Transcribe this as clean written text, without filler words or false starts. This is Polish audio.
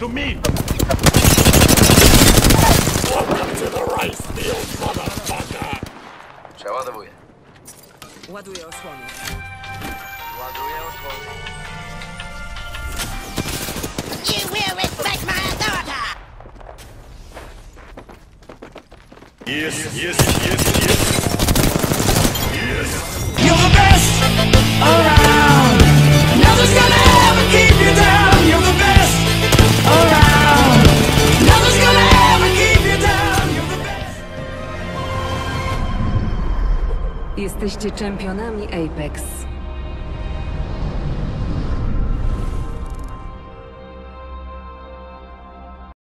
to me! Welcome to the rice field, motherfucker! Przeładowuję. Ładuję osłonę. Ładuję osłonę. You will respect my authority! Yes, yes, yes, yes! Yes! You're the best around. Nothing's gonna ever keep you down. You're the best around. Nothing's gonna ever keep you down. You're the best. Jesteście czempionami Apex.